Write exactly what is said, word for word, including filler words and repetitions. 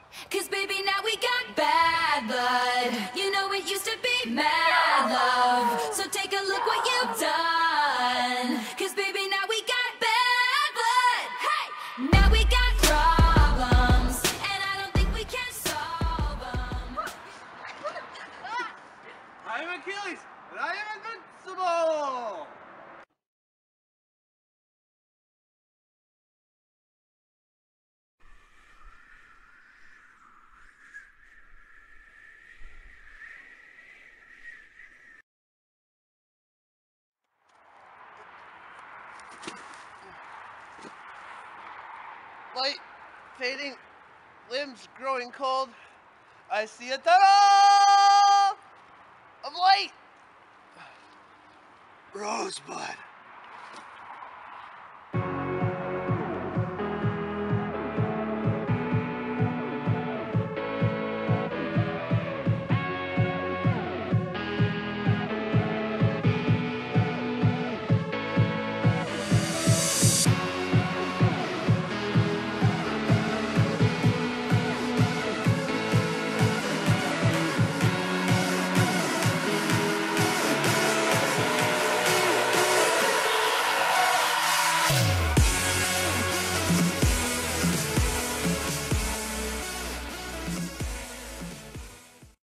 Cause baby, now we got bad blood. You know it used to be mad love. So take a look what you've done. Cause baby, now we got bad blood. Hey! Now we got problems, and I don't think we can solve them. I am Achilles, and I am invincible! Light fading, limbs growing cold. I see a tunnel of light. Rosebud.